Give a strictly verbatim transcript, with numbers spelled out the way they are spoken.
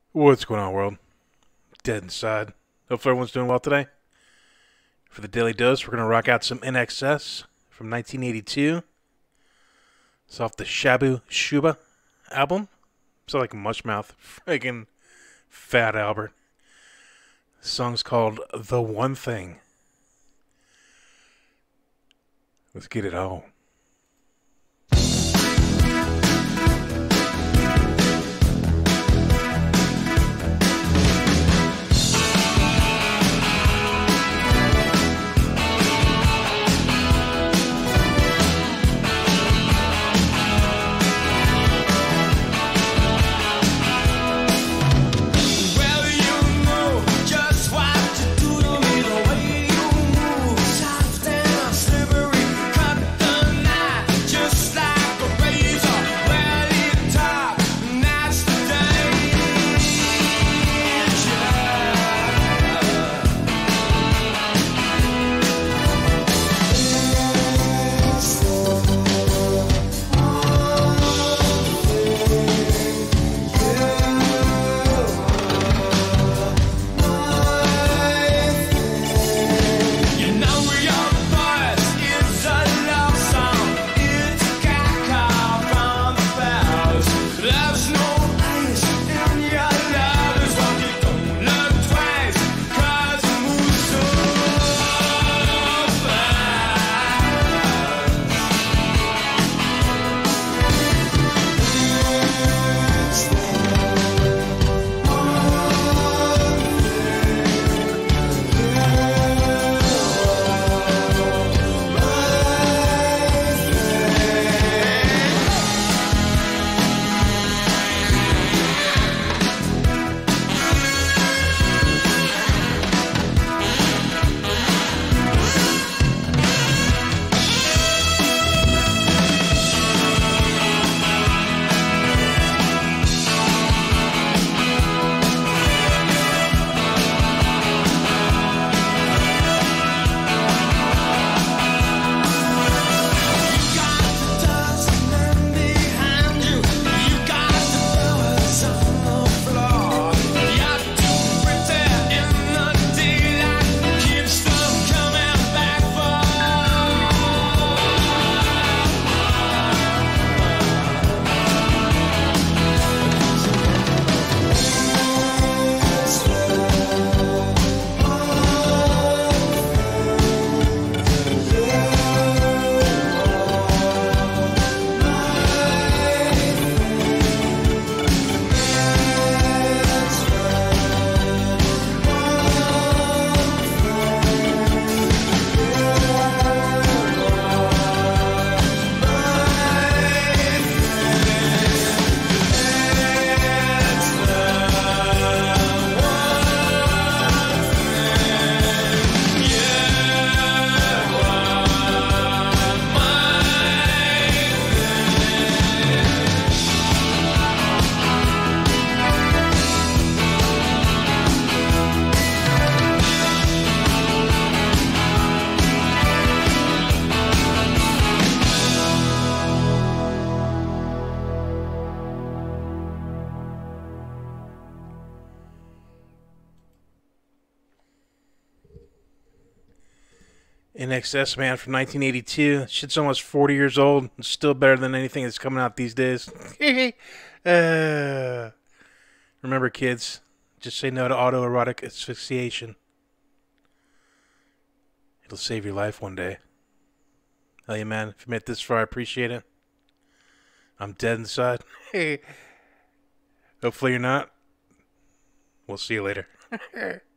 What's going on, world? Dead inside. Hopefully everyone's doing well today. For the Daily Dose, we're going to rock out some I N X S from nineteen eighty-two. It's off the Shabu Shuba album. It's like a mushmouth. Friggin' Fat Albert. The song's called The One Thing. Let's get it on. I N X S, man, from nineteen eighty-two. Shit's almost forty years old. It's still better than anything that's coming out these days. uh, remember, kids, just say no to autoerotic asphyxiation. It'll save your life one day. Hell yeah, man. If you made it this far, I appreciate it. I'm dead inside. Hopefully you're not. We'll see you later.